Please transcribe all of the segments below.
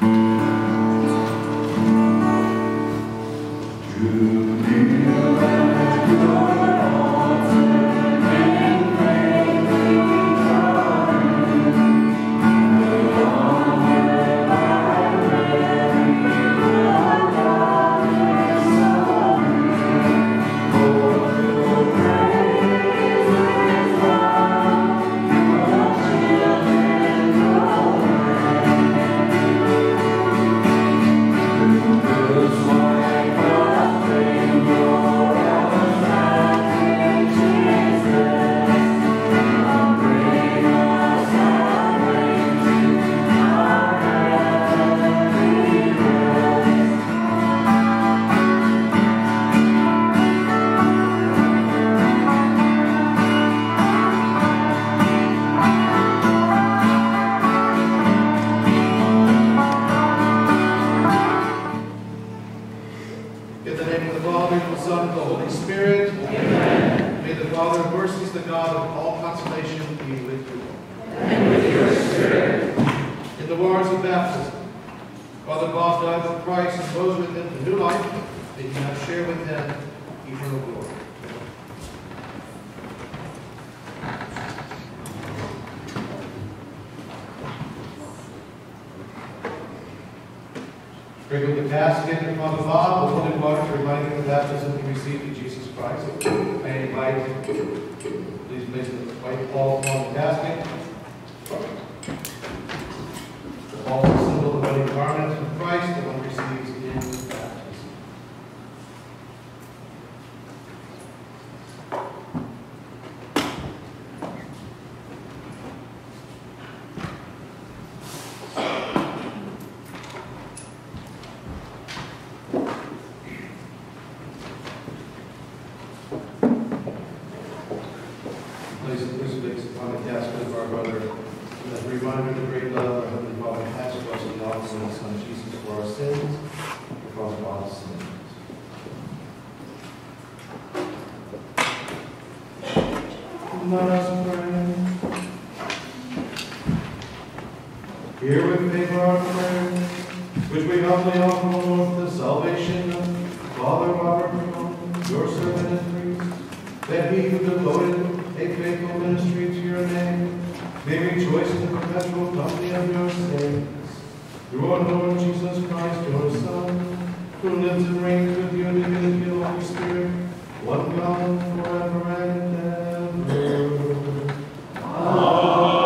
Sprinkle the casket upon the Bob, the holy water to remind him of the baptism he received in Jesus Christ. I invite you, please place the white ball upon the casket. The ball is a symbol of the wedding garment of Christ that one receives in baptism. Hear with me for our prayer, which we humbly offer, Lord, for the salvation of Father Robert Cronin, your servant and priest, that he who devoted a faithful ministry to your name may rejoice in the perpetual company of your saints. Through our Lord Jesus Christ, your Son, who lives and reigns with you in the unity of the Holy Spirit, one God, forever and ever. Amen.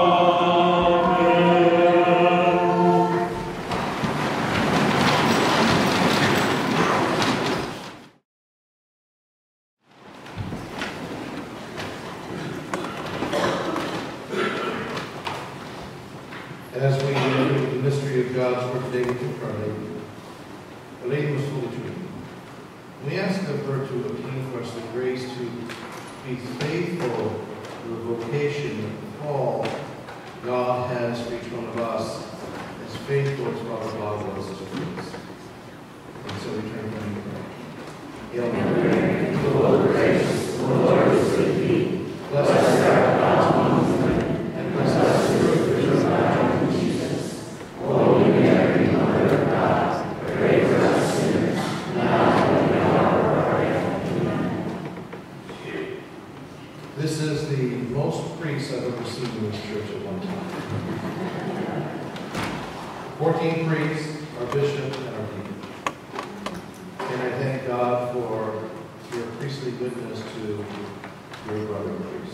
As we enter the mystery of God's word today with Cronin, the lady was fully treated. We ask of her to obtain for us the grace to be faithful to the vocation and call God has for each one of us, as faithful as Father God was as a priest. And so we turn to him and pray. Hail Mary, full of grace, the Lord is with thee. Blessed art thou among women, and blessed is the fruit of thy womb, Jesus. Holy Mary, Mother of God, pray for us sinners, now and at the hour of our death. Amen. This is the most priests I've ever seen in this church at one time. 14 priests, our bishop, and our deacon. And I thank God for your priestly goodness to your brother priest.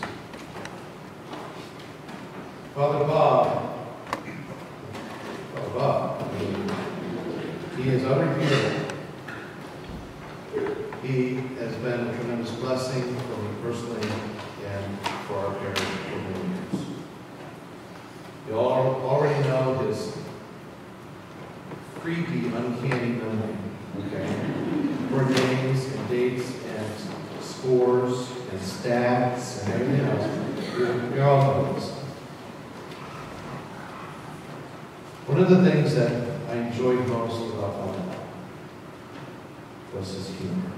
Father Bob, he is unrepeatable. He has been a tremendous blessing for me personally and for our parish for many years. You all already know his creepy, uncanny memory, okay? For names and dates and scores and stats and everything else. We all know this. One of the things that I enjoyed most about Folda was his humor.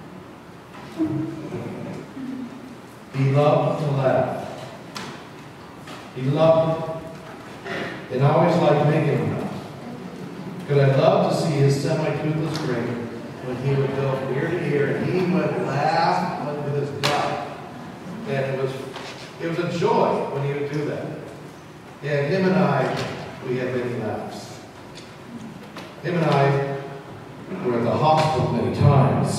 He loved to laugh. He loved it and always liked making him laugh. Because I love to see his semi-toothless grin when he would go from ear to ear, and he would laugh with his gut. And it was a joy when he would do that. And him and I, we had many laughs. Him and I were at the hospital many times.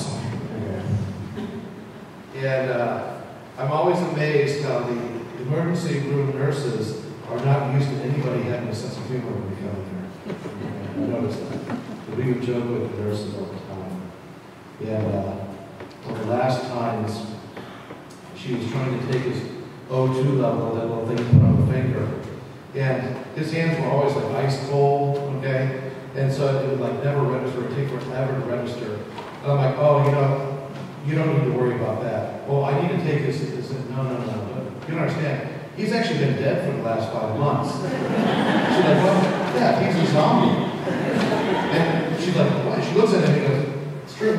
And I'm always amazed how the emergency room nurses are not used to anybody having a sense of humor when they come in there. I noticed that. So we would joke with the nurses all the time. And one of the last times, she was trying to take his O2 level, that little thing put on the finger. And his hands were always like ice cold, okay? And so it would like never register, it would take forever to register. And I'm like, oh, you don't need to worry about that. Well, I need to take this. No. You don't understand. He's actually been dead for the last 5 months. She's like, well, yeah, he's a zombie. And she's like, what? She looks at him and goes, it's true.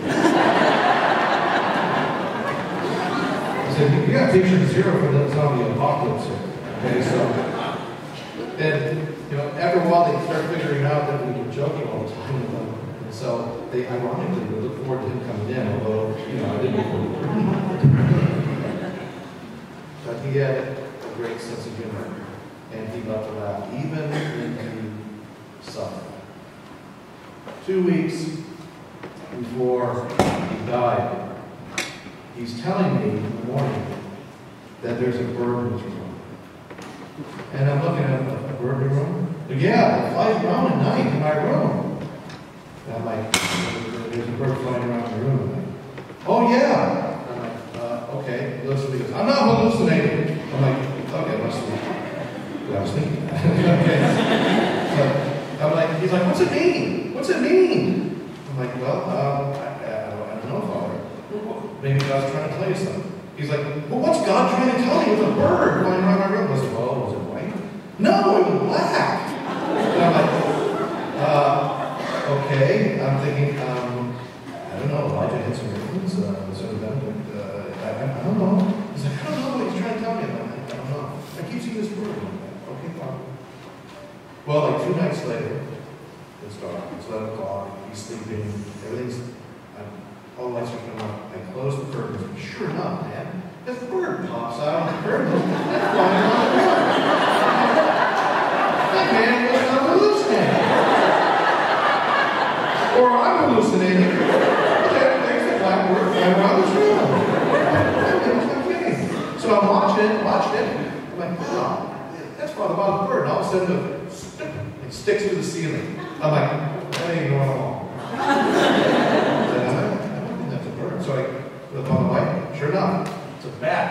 I said, you got patient 0 for the zombie apocalypse here. Okay, so, and, after a while they start figuring out that we were joking all the time with them. And so they ironically would look forward to him coming in, although, I didn't know. But he had a great sense of humor, and he loved to laugh, even when he suffered. 2 weeks before he died, he's telling me in the morning that there's a bird in his room. And I'm looking at a bird in the room. Yeah, it flies around at night in my room. And I'm like, there's a bird flying around the room. I'm like, oh yeah. I'm like, okay. He looks at me and goes, I'm not hallucinating. I'm like, okay, I was thinking that. Okay. So I'm like, he's like, what's it mean? What's it mean? I'm like, well, I don't know, Father. Maybe God's trying to tell you something. He's like, well, what's God trying to tell you with a bird flying around my room? I said, well, was it white? No, it was black. And I'm like, okay. I'm thinking, I don't know, Elijah had some ravens, I don't know. He's like, I don't know what he's trying to tell me. I'm like, I don't know. I keep seeing this bird. I'm like, okay, fine. Well, like 2 nights later, it's dark, it's 11 o'clock, he's sleeping, everything's, all the lights are coming on. I close the curtains, and sure enough, man, this bird pops out of the curtain. That's flying around the room. That man was not hallucinating. Or I'm hallucinating. There's the black bird flying around this room. Okay. So I'm watching it. I'm like, wow, that's Father Bob's bird. And all of a sudden, it sticks to the ceiling. I'm like, that ain't normal. So I look on the light, sure enough, it's a bat.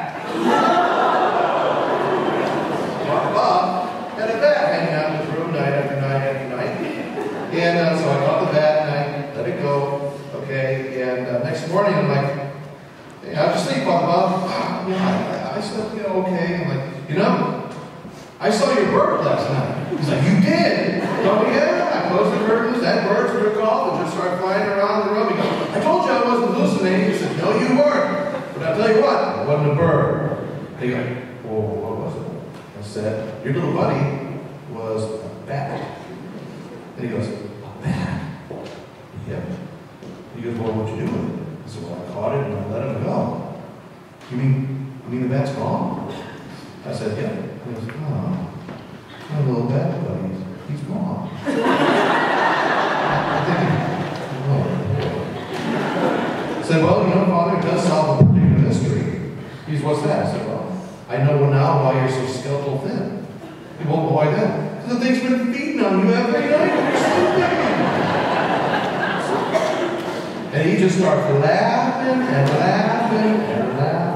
Bob had a bat hanging out in his room night after night after night. And so I caught the bat and I let it go. Okay, and next morning I'm like, hey, how'd you sleep, Bob? I slept, okay. I'm like, I saw your bird last night. He's like, you did? Oh, yeah. I closed the curtains, that bird took off and just started flying around the room. He goes, I told you I wasn't hallucinating. He said, no, you weren't. But I'll tell you what, it wasn't a bird. And he goes, well, what was it? I said, your little buddy was a bat. And he goes, a bat? Yep. He goes, well, what'd you do with it? I said, well, I caught it and I let him go. You mean the bat's gone? I said, yeah. He goes, oh, my little bat buddy, he's gone. I'm thinking, oh. I said, well, Father, it does solve a particular mystery. He said, what's that? I said, well, I know now why you're so skeletal thin. He said, well, why then? Because the thing's been feeding on you every night when you're sleeping. And he just starts laughing and laughing and laughing.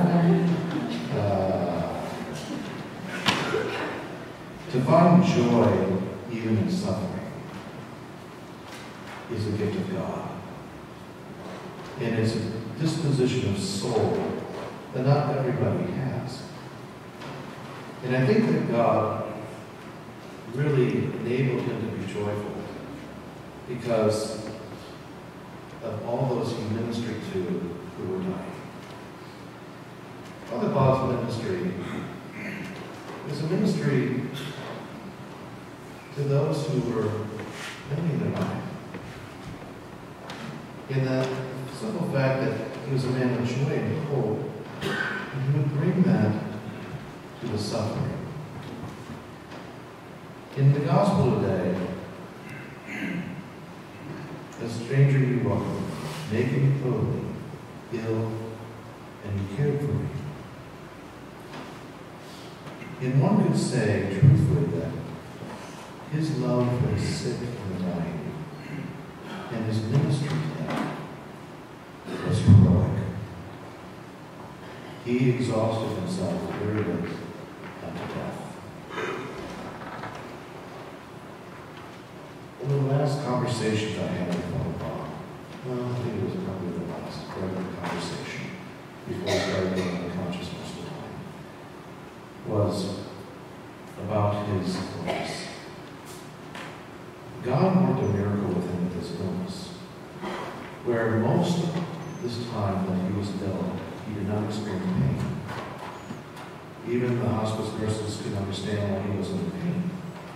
To find joy even in suffering is a gift of God. And it's a disposition of soul that not everybody has. And I think that God really enabled him to be joyful because of all those he ministered to who were dying. Father Bob's ministry is a ministry to those who were And neither am I. In the simple fact that he was a man of joy and hope, and he would bring that to the suffering. In the gospel today, a stranger you welcome, naked and clothing, ill, and you cared for me. And one could say, truthfully, that his love for the sick and the dying, and his ministry to them, was heroic. He exhausted himself very late unto death. In the last conversations I had with Father, well, I think it was probably the last regular conversation before I started going unconscious most of the time, was about his illness. God worked a miracle with him with his illness, where most of this time that he was ill, he did not experience pain. Even the hospice nurses could understand why he was in pain.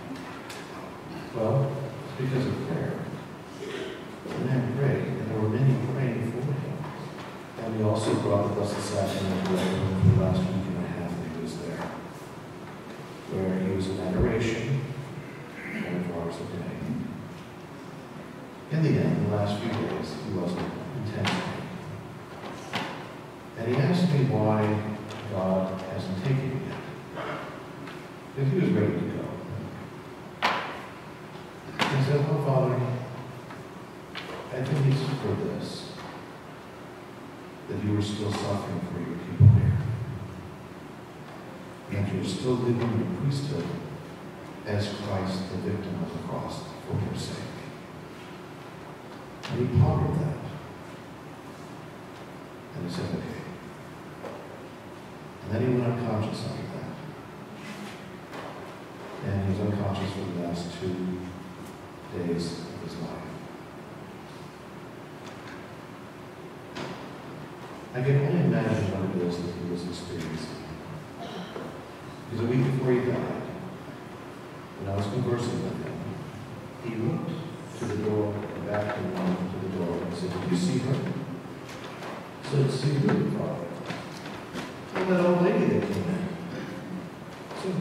Well, it's because of prayer. And then prayed, and there were many praying for him. And we also brought the Blessed Sacrament to him for the last week and a half that he was there, where he was in adoration 24 hours a day. In the end, the last few days, he wasn't intensely. And he asked me why God hasn't taken me yet. Because he was ready to go. He said, "Oh, Father, I think it's for this, that you are still suffering for your people here. And you're still living your priesthood as Christ, the victim of the cross, for your sake." And he pondered that. And he said, "Okay." And then he went unconscious after that. And he was unconscious for the last 2 days of his life. I can only imagine what it is that he was experiencing. Because a week before he died, when I was conversing with him, he looked to the door, back to the door, and said, "Did you see her?" I said, "See who, Father?" "And that old lady that came in." I said,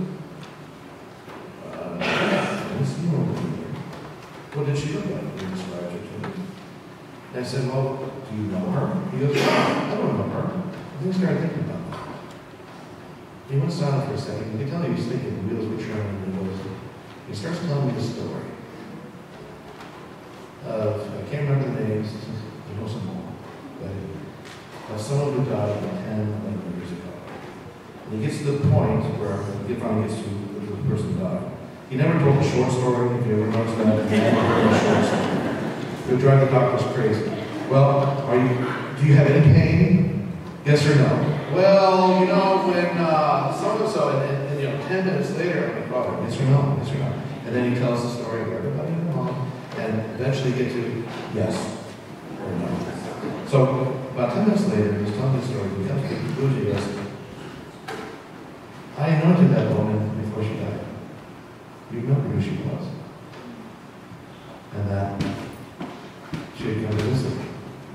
"I didn't see her over here." "What did she look like?" He described her to me. And I said, "Well, do you know her?" He goes, "I don't know her." And he started thinking about that. He went silent for a second. You could tell he was thinking, the wheels were turning, and he starts telling me the story. I can't remember the names, I know some more, but of someone who died about 10, 11 years ago. And he gets to the point where he finally gets to the person who died. He never told a short story, if you ever noticed that. He never told a short story. It would drive the doctors crazy. "Well, do you have any pain? Yes or no?" "Well, you know, when so-and-so, and 10 minutes later, I'm like, "Father, yes or no, yes or no?" And then he tells the story of everybody in the home, and eventually get to yes or no. So about 10 minutes later, he's telling the story, he comes to the conclusion, he goes, "I anointed that woman before she died. You remember who she was. And that she had come to visit me."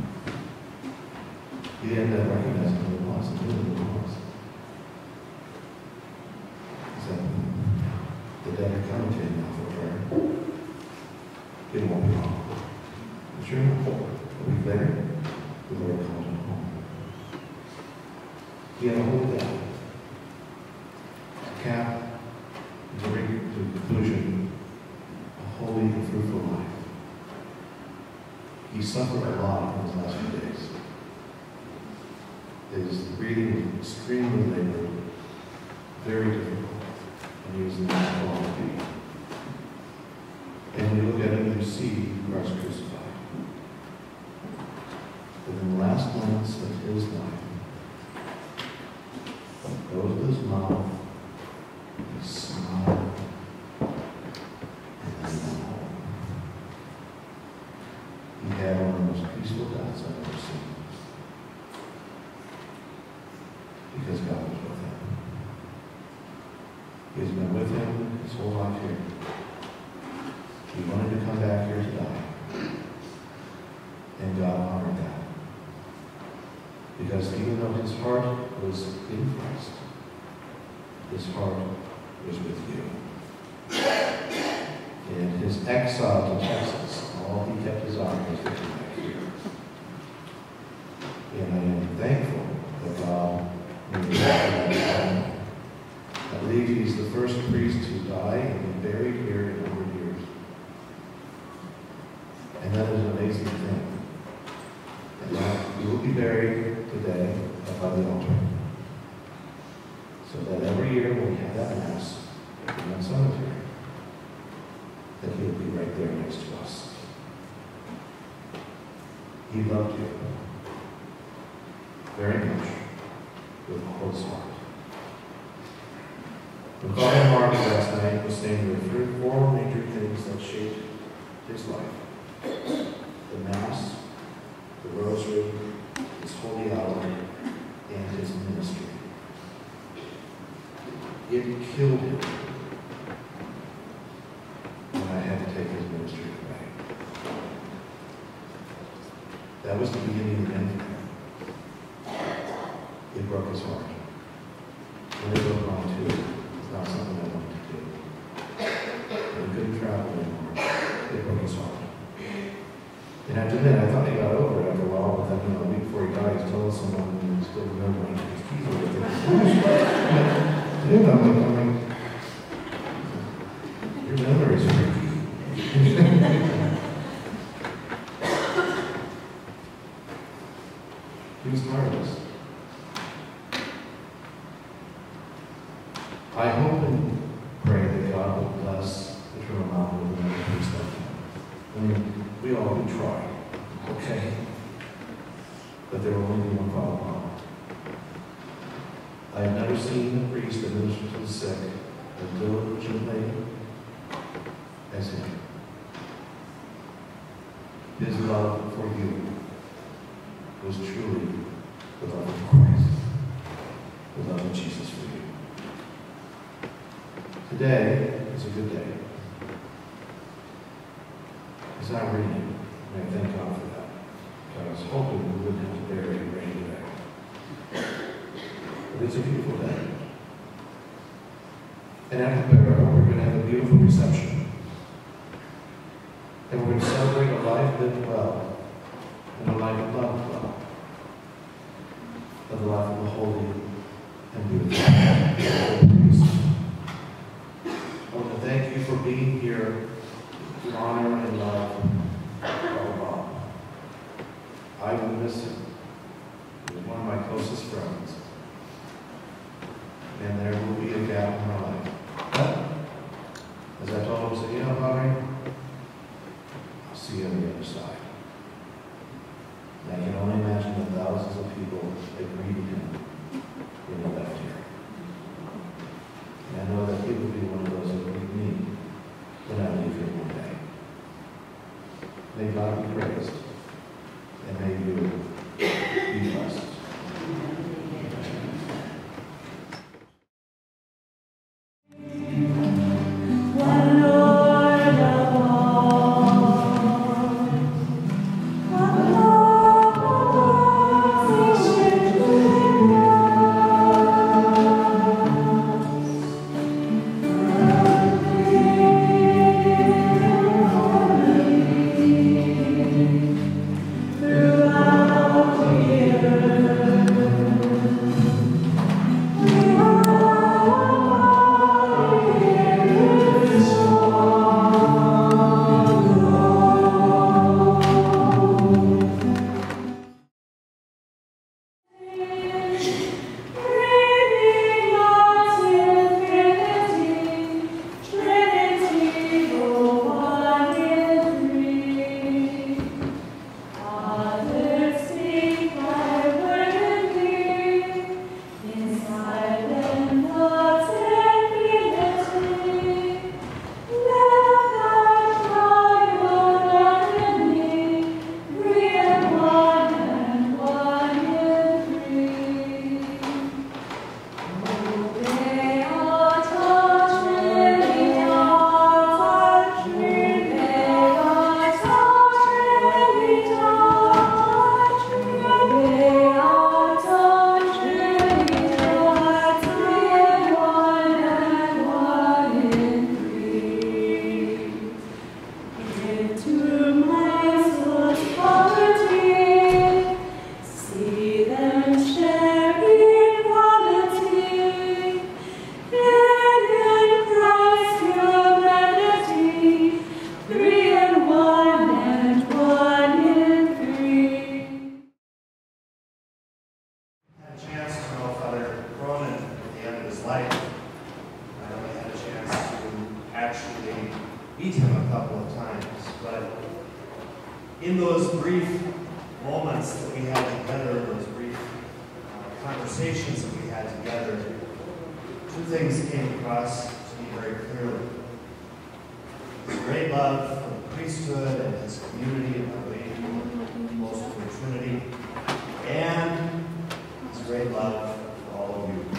He ended up recognizing who it was and knew who it was. He said, "The dead are coming to you now for prayer. It won't be long." And sure enough, a week later, the Lord called him home. He had a whole day. To cap, to bring to conclusion, a holy and fruitful life. He suffered a lot in his last few days. His breathing was extremely labored, very difficult, and he was in the hospital on his feet. And when you look at him, you see Christ crucified. But in the last moments of his life, he goes to his mouth, he smiled, and then he went home. He had one of the most peaceful deaths I've ever seen. Because God was with him. He has been with him his whole life here. He wanted to come back here Because even though his heart was in Christ, his heart was with you. In his exile to Texas, all he kept his eye was looking back here. And I am thankful that God knew that. I believe he's the first priest to die and be buried here in 100 years. And that is an amazing thing. And now you will be buried today by the altar. So that every year when we have that Mass in that cemetery, that he will be right there next to us. He loved you very much with all his heart. When Father Mark last night was saying there were four major things that shaped his life: the Mass, the Rosary, his holy hour, and his ministry. It killed him when I had to take his ministry away. That was the beginning of the end. It broke his heart. And it broke mine too. It's not something I wanted to do. But he couldn't travel anymore. It broke his heart. And after that, I thought he got over it after a while, but then, a week before he died, he's telling someone and he's still remembering his keys were with him. I'm like, your memories are freaky. He was marvelous. I hope and pray that God will bless the Eternal Mountain with another priest like him. I mean, we all do try, okay? But there will only be one Father Mountain. I have never seen a priest administer to the sick as diligently as him. His love for you was truly the love of Christ, the love of Jesus for you. Today is a good day. It's not raining, and I thank God for that. Because I was hoping we wouldn't have to bury rain today. But it's a beautiful day. And at the burial, we're going to have a beautiful reception. And we're going to celebrate a life lived well, and a life loved well, of the life of the holy and beautiful priest. I want to thank you for being here to honor and love our Bob. I will miss him. He was one of my closest friends. And there will be a gap in my life. But, as I told him, I said, you know, Bobby, I'll see you on the other side. And I can only imagine the thousands of people that greeted him when he left here. And I know that he will be one of those that greet me when I leave here one day. May God be praised, and may you actually meet him a couple of times. But in those brief moments that we had together, those brief conversations that we had together, two things came across to me very clearly. His great love for the priesthood and his community and the Lady, most of the Trinity, and his great love for all of you.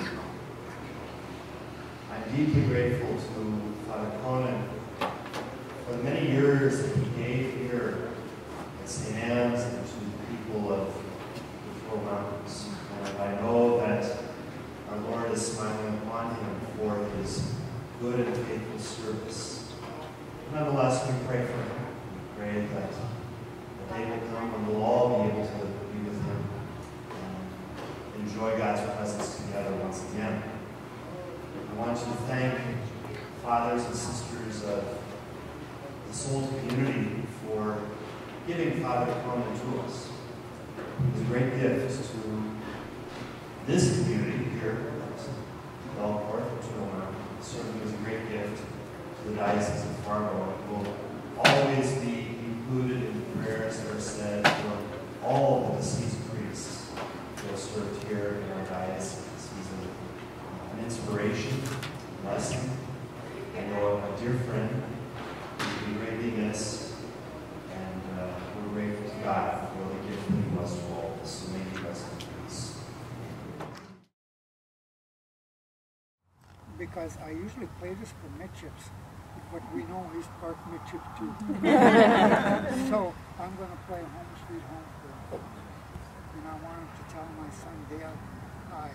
I'm deeply grateful to Father Cronin for the many years that he gave here at St. Anne's and to the people of the Four Mountains. And I know that our Lord is smiling upon him for his good and faithful service. Nonetheless, we pray for him. We pray that the day will come when we'll all be able to be with him and enjoy God's presence together once again. I want to thank fathers and sisters of the SOLT community for giving Father Cronin to us. It was a great gift to this community here at Belcourt, it certainly was a great gift to the Diocese of Fargo. It will always be included in the prayers that are said for all the deceased priests who have served here in our diocese. He's an inspiration, a blessing. I know a dear friend who will be greatly missed, and we're grateful to God for the gift that he was to all of us. So may he rest in peace. Because I usually play this for midship's, but we know he's part midship too. So I'm going to play Home Sweet Home for him. And I want him to tell my son Dale hi.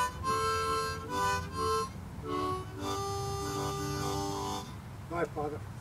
Bye, Father.